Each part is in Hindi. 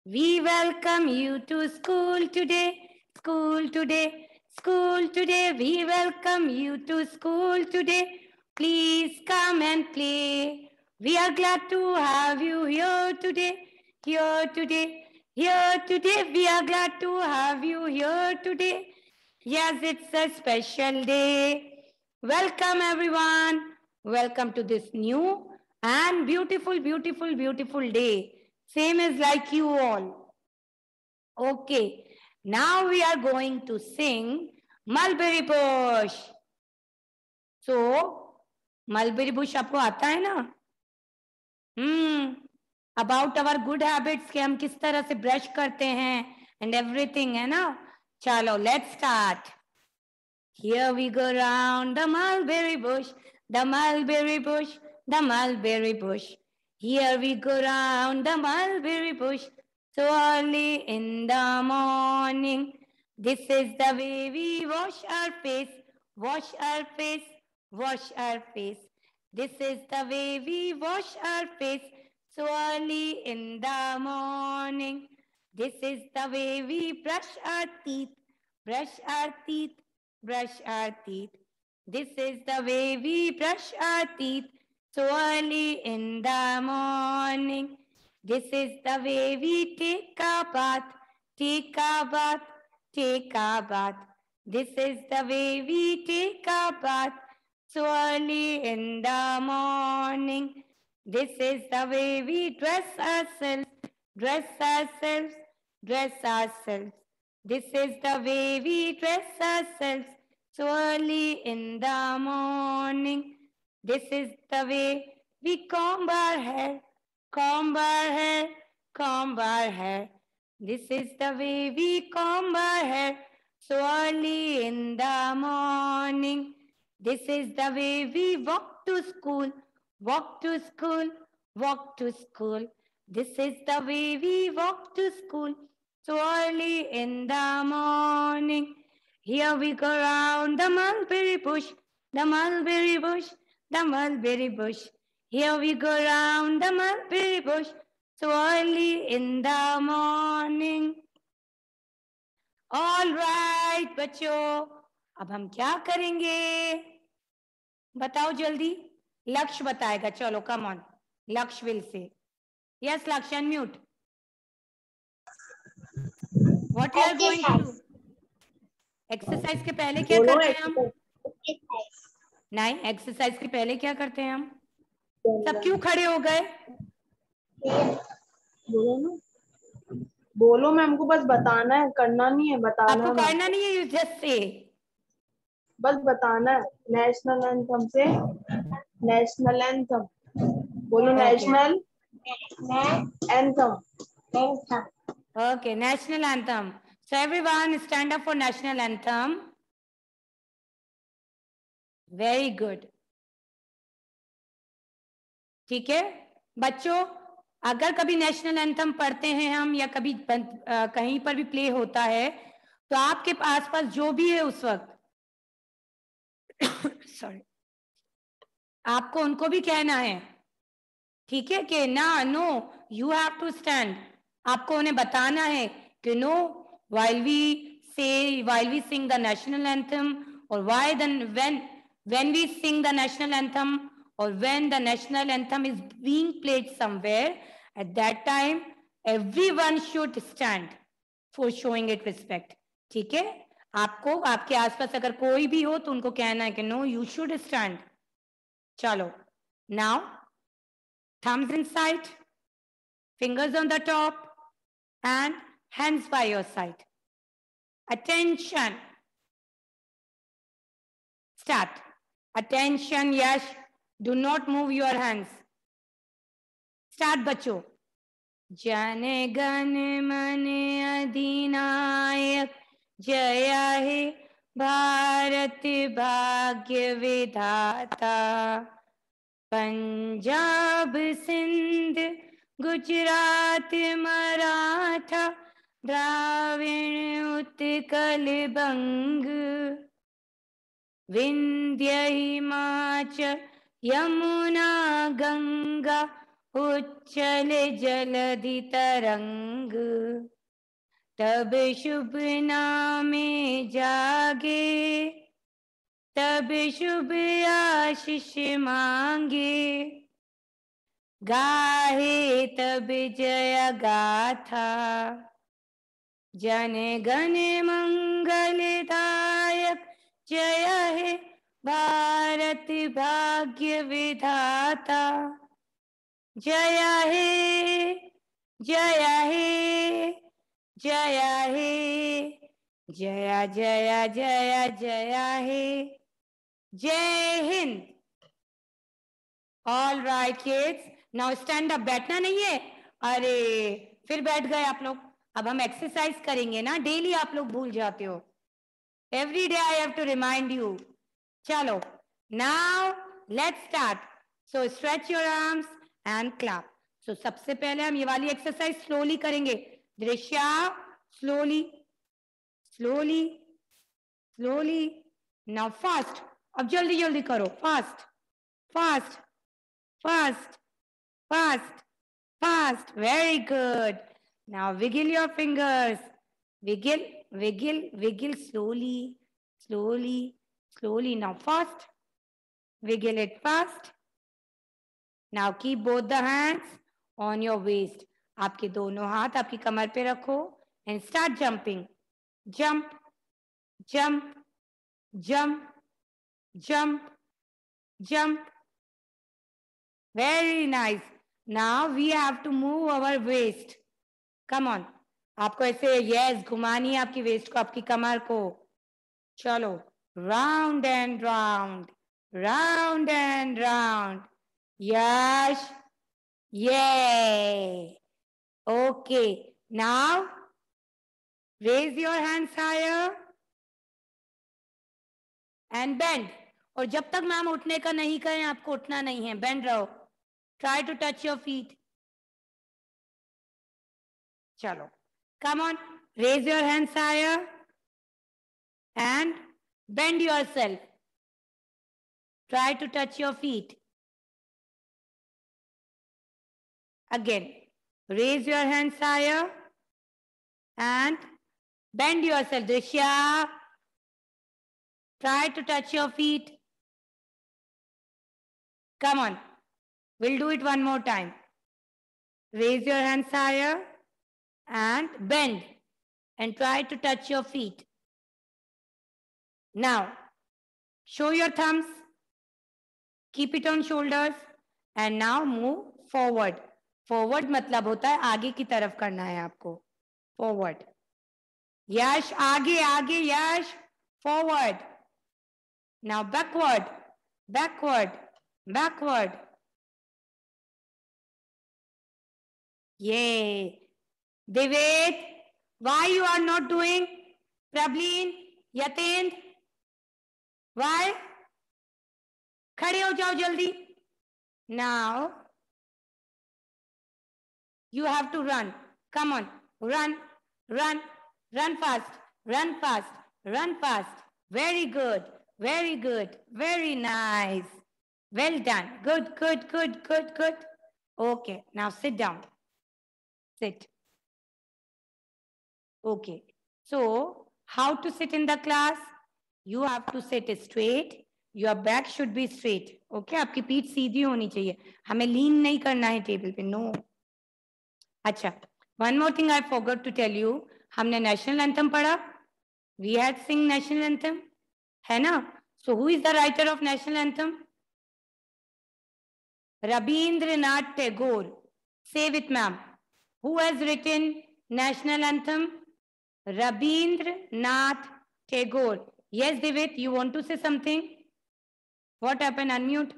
We welcome you to school today, school today, school today. We welcome you to school today. Please come and play. We are glad to have you here today, here today, here today. We are glad to have you here today. Yes, it's a special day. Welcome, everyone. Welcome to this new and beautiful, beautiful, beautiful day. Same as like you all. Okay, now we are going to sing Mulberry Bush. So, Mulberry Bush आपको आता है ना? About our good habits कि हम किस तरह से ब्रश करते हैं and everything है ना? चलो, let's start. Here we go round the mulberry bush, the mulberry bush, the mulberry bush. Here we go round the mulberry bush, so early in the morning. This is the way we wash our face, wash our face, wash our face. This is the way we wash our face, so early in the morning. This is the way we brush our teeth, brush our teeth, brush our teeth. This is the way we brush our teeth so early in the morning. This is the way we take a bath, take a bath, take a bath. This is the way we take a bath so early in the morning. This is the way we dress ourselves, dress ourselves, dress ourselves. This is the way we dress ourselves so early in the morning. This is the way we comb our hair, comb our hair, comb our hair. This is the way we comb our hair so early in the morning. This is the way we walk to school, walk to school, walk to school. This is the way we walk to school so early in the morning. Here we go round the mulberry bush, the mulberry bush, the mulberry bush. Here we go round the mulberry bush so early in the morning. All right, बच्चों, अब हम क्या करेंगे? बताओ जल्दी. लक्ष्य बताएगा. चलो, come on. लक्ष्य will say. Yes, Lakshya, unmute. What you are going to do? Exercise के पहले क्या करते हैं हम? नहीं, एक्सरसाइज के पहले क्या करते हैं हम? सब क्यों खड़े हो गए? बोलो ना, बोलो मैम को. बस बताना है, करना नहीं है. बताना आपको करना नहीं है, यू जस्ट से. बस बताना है. नेशनल एंथम से, नेशनल एंथम बोलो. National anthem. Okay, national anthem. So everyone stand up for national anthem. Very good. ठीक है बच्चों, अगर कभी नेशनल एंथम पढ़ते हैं हम या कभी कहीं पर भी प्ले होता है तो आपके आसपास जो भी है उस वक्त सॉरी, आपको उनको भी कहना है. ठीक है कि ना, no, you have to stand. आपको उन्हें बताना है कि no, while we sing the national anthem, or when we sing the national anthem, or when the national anthem is being played somewhere, at that time everyone should stand for showing it respect. ठीक है, आपको आपके आसपास अगर कोई भी हो तो उनको कहना है कि नो, यू शुड स्टैंड. चलो, now thumbs inside, fingers on the top, and hands by your side. Attention. Start. Attention, Yash. Do not move your hands. Start, बच्चों. जन गण मन अधिनायक जय हे भारत भाग्य विधाता. पंजाब सिंध गुजरात मराठा द्राविण उत्कल बंग विंध्य हिमाचल यमुना गंगा उच्छल जलधि तरंग, तब शुभ नामे जागे, तब शुभ आशीष मांगे, गाहे तब जय गाथा, जन गण मंगलदायक, जय हे भारत भाग्य विधाता, जय हे जय हे जय हे, जय जय जय जय हे, जय हिंद। All right kids, now stand up. बैठना नहीं है, अरे फिर बैठ गए आप लोग। अब हम एक्सरसाइज करेंगे ना, डेली आप लोग भूल जाते हो। Every day I have to remind you. चलो, now let's start. So stretch your arms and clap. So सबसे पहले हम ये वाली एक्सरसाइज स्लोली करेंगे। Drishya, slowly slowly slowly. Now fast. अब जल्दी जल्दी करो, fast fast fast fast, fast. Very good. Now wiggle your fingers. Wiggle, wiggle, wiggle slowly, slowly, slowly. Now fast. Wiggle it fast. Now keep both the hands on your waist. आपके दोनों हाथ आपकी कमर पे रखो and start jumping. Jump, jump, jump, jump, jump. Very nice. Now we have to move our waist. Come on. आपको ऐसे यस घुमानी है आपकी वेस्ट को, आपकी कमर को। चलो, round and round, round and round. Yes, ये okay. Now raise your hands higher and bend. और जब तक मैम उठने का नहीं कहें आपको उठना नहीं है, बेंड रहो। Try to touch your feet. चलो, come on, raise your hands higher and bend yourself. Try to touch your feet. Again, raise your hands higher and bend yourself. Drishya, try to touch your feet. Come on, we'll do it one more time. Raise your hands higher and bend and try to touch your feet. Now, show your thumbs, keep it on shoulders and now move forward. Forward मतलब होता है आगे की तरफ करना है आपको. Forward. यश आगे आगे यश. Forward. Now backward, backward, backward. Yay. Divit, why you are not doing? Prableen, Yatendra, why? खड़े हो जाओ जल्दी. Now you have to run. Come on, run, run, run fast, run fast, run fast. Very good, very good, very nice. Well done. Good, good, good, good, good. Okay, now sit down. Sit. Okay, so how to sit in the class? You have to sit straight. Your back should be straight. Okay, आपकी पीठ सीधी होनी चाहिए. हमें लीन नहीं करना है टेबल पे. No. अच्छा, one more thing I forgot to tell you. हमने national anthem पढ़ा. We had sing national anthem, है ना? So who is the writer of national anthem? Rabindranath Tagore. Say with ma'am. Who has written national anthem? Rabindranath Tagore. Yes, Divit, you want to say something? What happened? Unmute.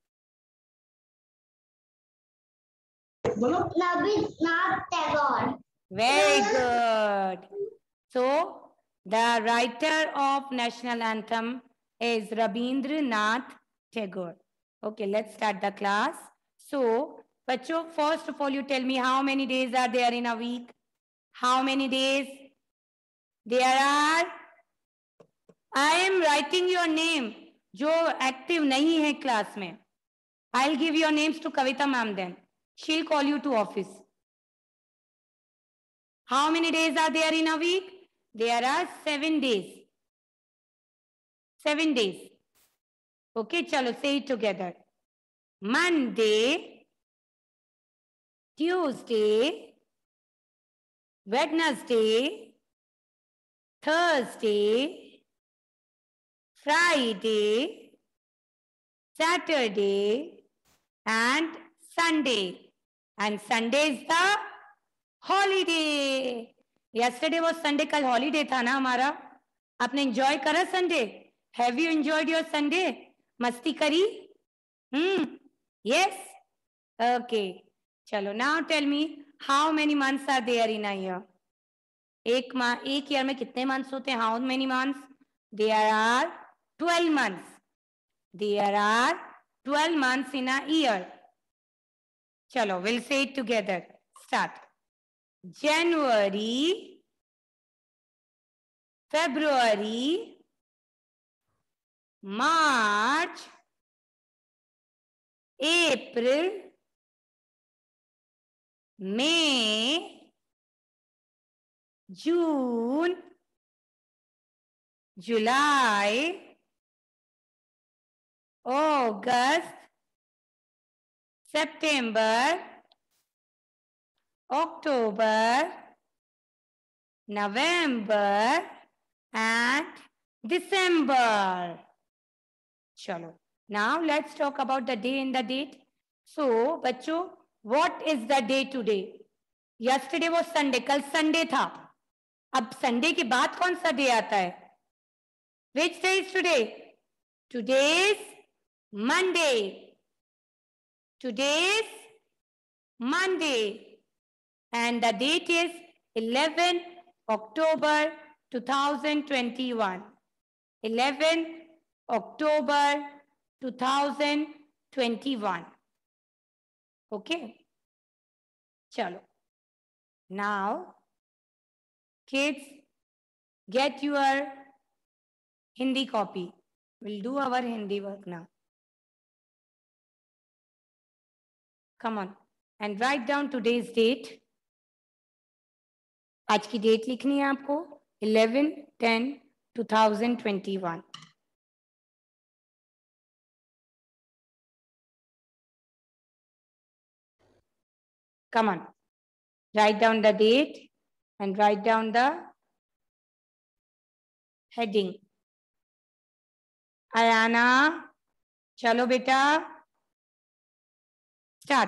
Rabindranath Tagore. Very good. So, the writer of national anthem is Rabindranath Tagore. Okay, let's start the class. So, Pacho, first of all, you tell me how many days are there in a week? How many days? There are. I am writing your name. जो active नहीं है class में. I'll give your names to Kavita ma'am then. she'll call you to office. How many days are there in a week? There are 7 days. 7 days. Okay, chalo, say it together. Monday, Tuesday, Wednesday, Thursday, Friday, Saturday, and Sunday. And Sunday is the holiday. Yesterday was Sunday, कल holiday था ना हमारा. आपने enjoy करा Sunday? Have you enjoyed your Sunday? मस्ती करी? Yes? Okay. चलो, now tell me how many months are there in a year? एक ईयर में कितने मंथ्स होते हैं? How many months? There are 12 months. There are 12 months in a year. चलो, we'll say it together. Start. January, February, March, April, May, June, July, August, September, October, November, and December. Chalo. Now let's talk about the day and the date. So, बच्चों, what is the day today? Yesterday was Sunday. कल Sunday था. अब Sunday के बाद कौन सा day आता है? Which day is today? Today is Monday. Today is Monday. And the date is 11 October 2021. 11 October 2021. Okay? Chalo. Now, kids, get your Hindi copy. We'll do our Hindi work now. Come on. And write down today's date. आज की डेट लिखनी है आपको 11/10/2021. Come on, write down the date and write down the heading. Ayana, chalo beta, start.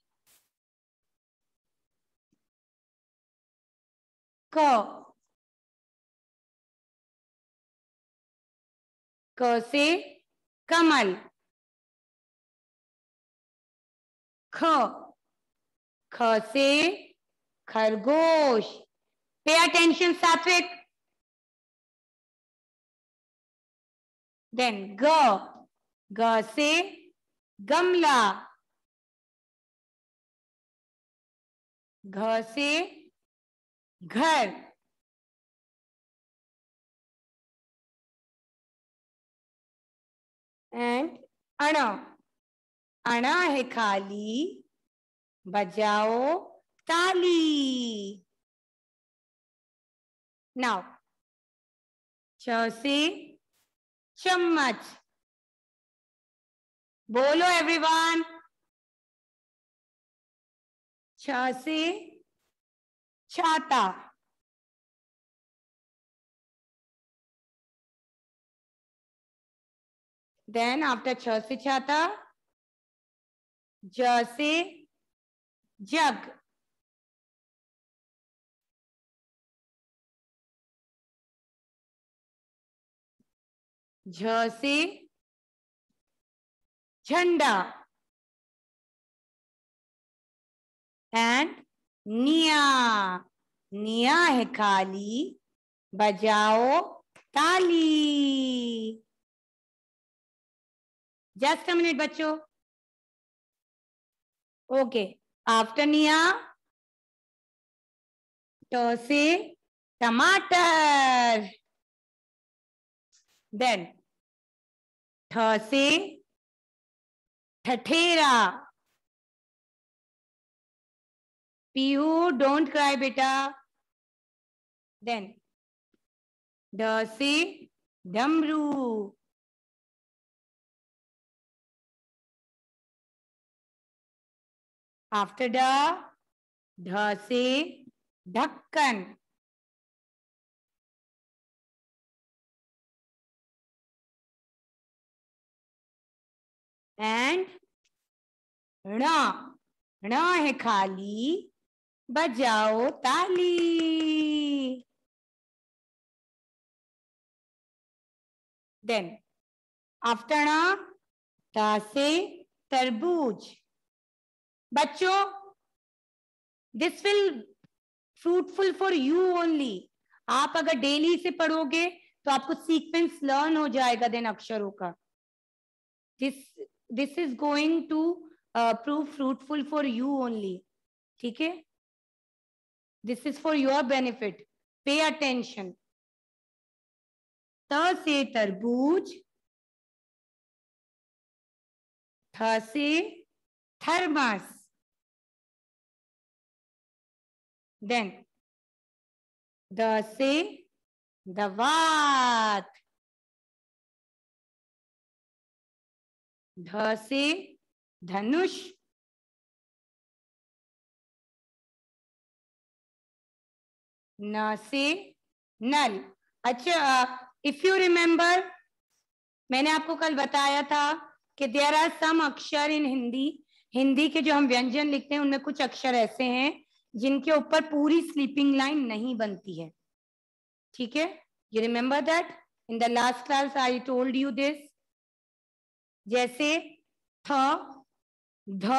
क से कमल. ख से खरगोश. Pay attention, Satvik. Then G से गमला. घ से घर. And अणा है खाली, बजाओ ताली. Now, च से चम्मच. बोलो everyone. छ से छाता. Then after छ से छाता, ज से जग. झ से झंडा. एंड निया है खाली, बजाओ ताली. जस्ट अ मिनट बच्चों. ओके, आफ्टर निया, ट से टमाटर. देन ठ से ठठेरा. पीहू, डोंट क्राई बेटा. देन ड से डमरू. आफ्टर ढ से ढक्कन. एंड ण, ण है खाली, बजाओ ताली. देन आफ्टर ण, ता से तरबूज. बच्चों, this will fruitful for you only. आप अगर डेली से पढ़ोगे तो आपको सीक्वेंस लर्न हो जाएगा देन अक्षरों का. This is going to prove fruitful for you only. ठीक है, this is for your benefit. Pay attention. त से तरबूज, थ से थर्मस. देन द से दवात. ध से धनुष. न से नल. अच्छा, इफ यू रिमेम्बर, मैंने आपको कल बताया था कि देयर आर सम अक्षर इन हिंदी. हिंदी के जो हम व्यंजन लिखते हैं उनमें कुछ अक्षर ऐसे हैं जिनके ऊपर पूरी स्लीपिंग लाइन नहीं बनती है. ठीक है, you remember that in the last class I told you this. जैसे थ, ध,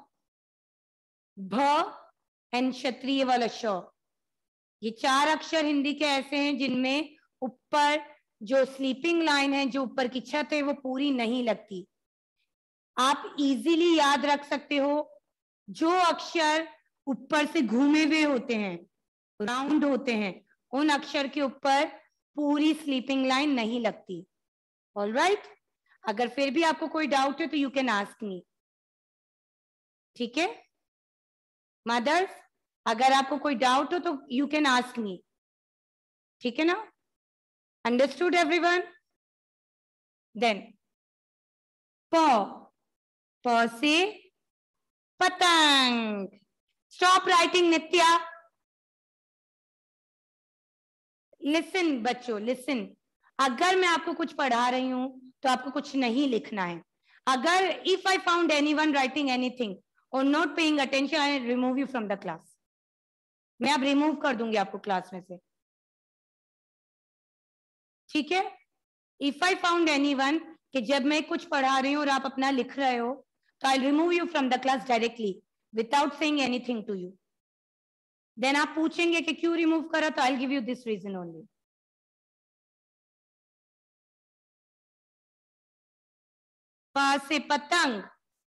भ एंड क्षत्रिय वाला श. ये चार अक्षर हिंदी के ऐसे हैं जिनमें ऊपर जो स्लीपिंग लाइन है, जो ऊपर की छत है, वो पूरी नहीं लगती. आप इजीली याद रख सकते हो जो अक्षर ऊपर से घूमे हुए होते हैं, राउंड होते हैं, उन अक्षर के ऊपर पूरी स्लीपिंग लाइन नहीं लगती. ऑलराइट, अगर फिर भी आपको कोई डाउट है तो यू कैन आस्क मी. ठीक है मदर्स, अगर आपको कोई डाउट हो तो यू कैन आस्क मी. ठीक है ना? Understood everyone? देन प, प से पतंग. Stop writing Nitya. लिसन बच्चों, लिसन. अगर मैं आपको कुछ पढ़ा रही हूं तो आपको कुछ नहीं लिखना है. अगर if I found anyone writing anything और not paying attention, I remove you from the class. मैं अब रिमूव कर दूंगी आपको क्लास में से. ठीक है, इफ आई फाउंड एनीवन कि जब मैं कुछ पढ़ा रही हूं और आप अपना लिख रहे हो तो I remove you from the class directly without saying anything to you. Then आप पूछेंगे कि क्यों रिमूव करा, तो I give you this reason only. प से पतंग.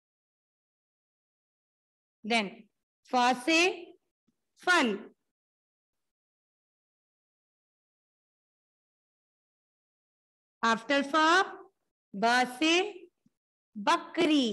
देन फ से फल. आफ्टर फ, ब से बकरी.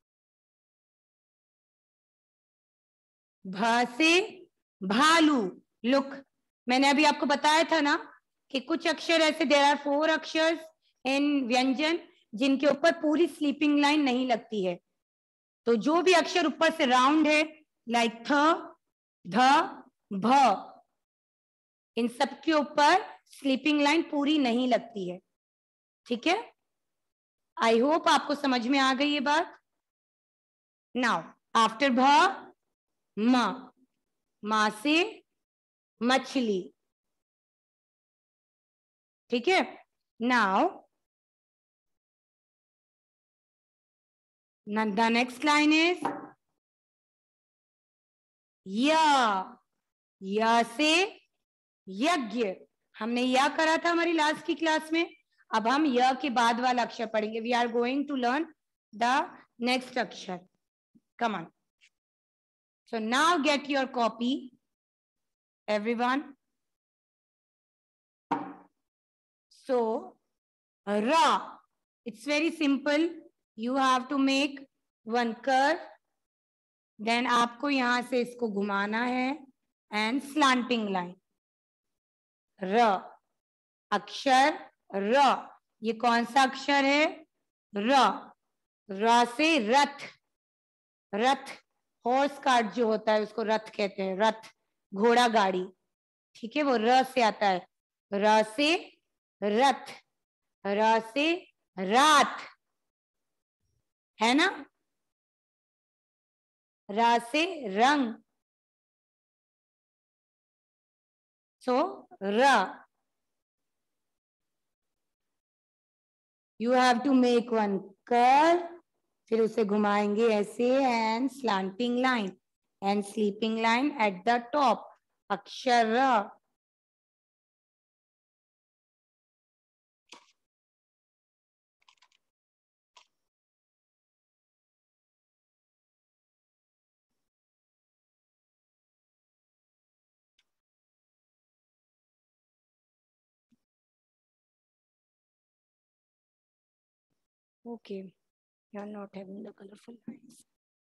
भ से भालू. लुक, मैंने अभी आपको बताया था ना कि कुछ अक्षर ऐसे, देयर आर 4 अक्षर्स इन व्यंजन जिनके ऊपर पूरी स्लीपिंग लाइन नहीं लगती है. तो जो भी अक्षर ऊपर से राउंड है, लाइक थ, ध, भ, इन सब के ऊपर स्लीपिंग लाइन पूरी नहीं लगती है. ठीक है, आई होप आपको समझ में आ गई ये बात. नाउ आफ्टर भ, म, मां से मछली. ठीक है, now the next line is या से यज्ञ. हमने या करा था हमारी लास्ट की क्लास में. अब हम य के बाद वाला अक्षर पढ़ेंगे. We are going to learn the next अक्षर. Come on. So now get your copy everyone. So ra, it's very simple. You have to make one curve then आपको यहां से इसको घुमाना है एंड स्लांटिंग लाइन, र, अक्षर र, ये कौन सा अक्षर है? र, र से रथ, रथ, हॉर्स कार्ट जो होता है उसको रथ कहते हैं, रथ, घोड़ा गाड़ी, ठीक है, वो र से आता है। र से रथ, र से रात, है ना, र से रंग, सो र, you have to make one curve, फिर उसे घुमाएंगे ऐसे and slanting line and sleeping line at the top, अक्षर र। Okay, you are not having the colorful lines.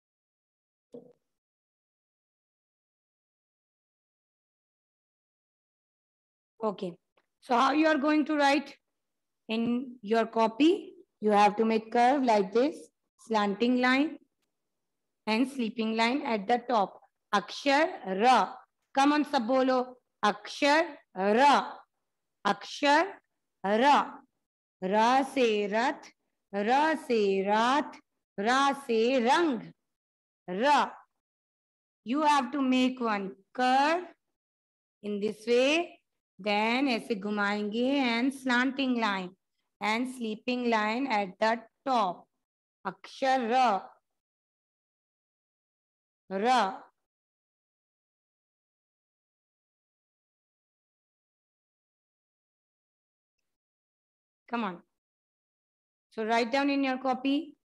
Okay, so how you are going to write in your copy? You have to make curve like this, slanting line and sleeping line at the top. Akshar ra. Come on, sab bolo. Akshar ra. Akshar ra. Ra se rath. Ra se raat. Ra se rang. Ra. You have to make one curve in this way. Then ऐसे घुमाएंगे and slanting line and sleeping line at the top. अक्षर र, र. Come on. So write down in your copy